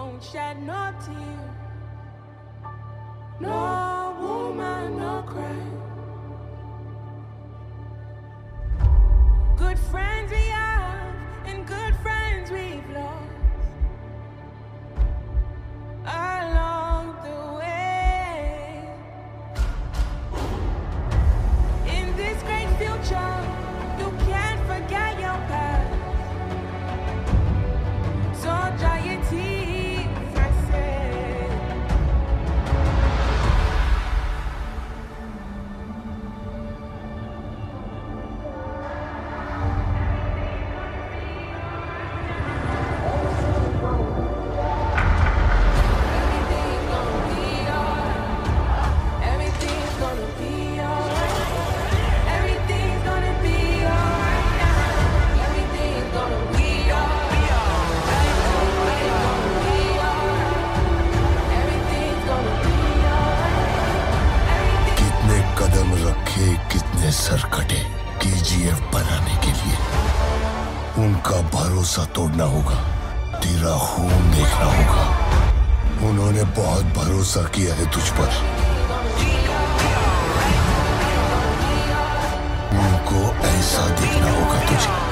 Don't shed no tear. No woman, no cry. Good friends we have, and good friends we've lost along the way. In this great future, you can't forget your past. So dry your tears, I say. Everything's gonna be alright. Everything's gonna be alright now. Everything's gonna be alright. Everything's gonna be alright. कितने कदम रखे, कितने sir कटे KGF बनाने के लिए। उनका भरोसा तोड़ना होगा, तेरा खून देखना होगा। उन्होंने बहुत भरोसा किया है तुझ पर। उनको ऐसा देखना होगा तुझे।